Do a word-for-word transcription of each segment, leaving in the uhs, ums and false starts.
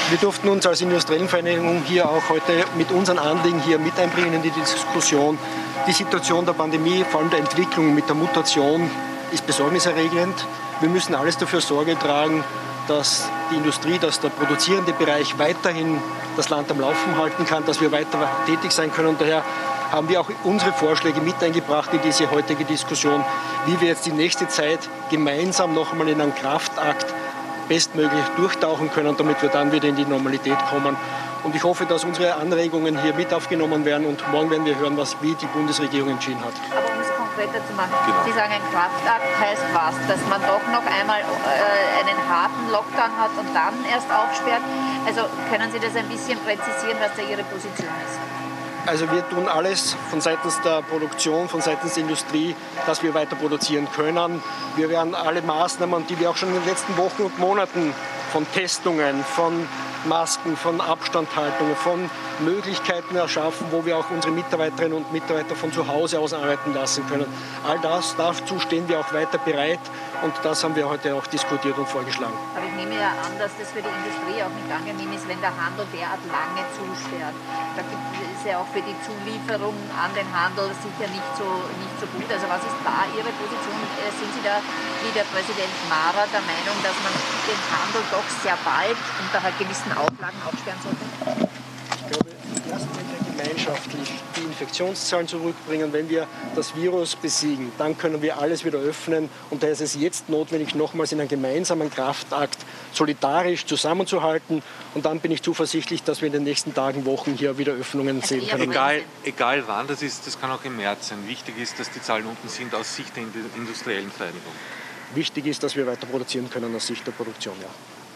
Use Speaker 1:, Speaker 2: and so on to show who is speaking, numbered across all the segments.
Speaker 1: Wir durften uns als Industriellenvereinigung hier auch heute mit unseren Anliegen hier mit einbringen in die Diskussion. Die Situation der Pandemie, vor allem der Entwicklung mit der Mutation, ist besorgniserregend. Wir müssen alles dafür Sorge tragen, dass die Industrie, dass der produzierende Bereich weiterhin das Land am Laufen halten kann, dass wir weiter tätig sein können. Und daher haben wir auch unsere Vorschläge mit eingebracht in diese heutige Diskussion, wie wir jetzt die nächste Zeit gemeinsam noch einmal in einen Kraftakt bestmöglich durchtauchen können, damit wir dann wieder in die Normalität kommen. Und ich hoffe, dass unsere Anregungen hier mit aufgenommen werden und morgen werden wir hören, was, wie die Bundesregierung entschieden hat.
Speaker 2: Aber um es konkreter zu machen,
Speaker 3: Genau.
Speaker 2: Sie sagen, ein Kraftakt heißt was? Dass man doch noch einmal äh, einen harten Lockdown hat und dann erst aufsperrt? Also können Sie das ein bisschen präzisieren, was da Ihre Position ist?
Speaker 1: Also wir tun alles von seitens der Produktion, von seitens der Industrie, dass wir weiter produzieren können. Wir werden alle Maßnahmen, die wir auch schon in den letzten Wochen und Monaten von Testungen, von Masken, von Abstandhaltung, von Möglichkeiten erschaffen, wo wir auch unsere Mitarbeiterinnen und Mitarbeiter von zu Hause aus arbeiten lassen können. All das, dazu stehen wir auch weiter bereit und das haben wir heute auch diskutiert und vorgeschlagen.
Speaker 2: Aber ich nehme ja an, dass das für die Industrie auch nicht angenehm ist, wenn der Handel derart lange zusperrt. Da gibt es ja auch für die Zulieferung an den Handel sicher nicht so, nicht so gut. Also was ist da Ihre Position? Sind Sie da wie der Präsident Mara der Meinung, dass man den Handel doch sehr bald unter halt gewissen Auflagen aufsperren sollte?
Speaker 1: Ich glaube, erst wenn wir gemeinschaftlich die Infektionszahlen zurückbringen, wenn wir das Virus besiegen, dann können wir alles wieder öffnen. Und daher ist es jetzt notwendig, nochmals in einem gemeinsamen Kraftakt solidarisch zusammenzuhalten. Und dann bin ich zuversichtlich, dass wir in den nächsten Tagen, Wochen hier wieder Öffnungen sehen können.
Speaker 3: Egal, egal wann das ist, das kann auch im März sein. Wichtig ist, dass die Zahlen unten sind aus Sicht der industriellen Vereinigung. Wichtig
Speaker 1: ist, dass wir weiter produzieren können aus Sicht der Produktion, ja.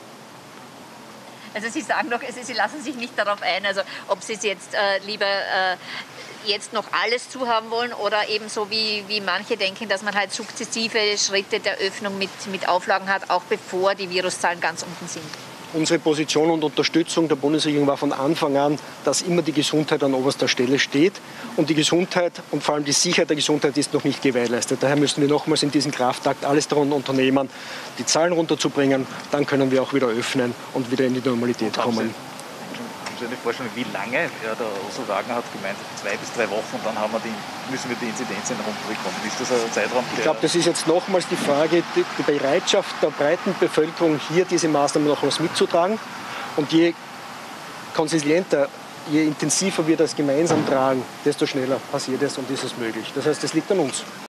Speaker 2: Also Sie sagen doch, also Sie lassen sich nicht darauf ein, also ob Sie es jetzt äh, lieber äh, jetzt noch alles zu haben wollen oder eben so wie, wie manche denken, dass man halt sukzessive Schritte der Öffnung mit, mit Auflagen hat, auch bevor die Viruszahlen ganz unten sind.
Speaker 1: Unsere Position und Unterstützung der Bundesregierung war von Anfang an, dass immer die Gesundheit an oberster Stelle steht. Und die Gesundheit und vor allem die Sicherheit der Gesundheit ist noch nicht gewährleistet. Daher müssen wir nochmals in diesem Kraftakt alles daran unternehmen, die Zahlen runterzubringen. Dann können wir auch wieder öffnen und wieder in die Normalität kommen.
Speaker 4: Haben Sie eine Vorstellung, wie lange? Ja, der Ursula Wagner hat gemeint, zwei bis drei Wochen, und dann haben wir die, müssen wir die Inzidenzen runterbekommen. Ist das ein Zeitraum?
Speaker 1: Ich glaube, das ist jetzt nochmals die Frage, die, die Bereitschaft der breiten Bevölkerung, hier diese Maßnahmen nochmals mitzutragen. Und je konsistenter, je intensiver wir das gemeinsam tragen, desto schneller passiert es und ist es möglich. Das heißt, es liegt an uns.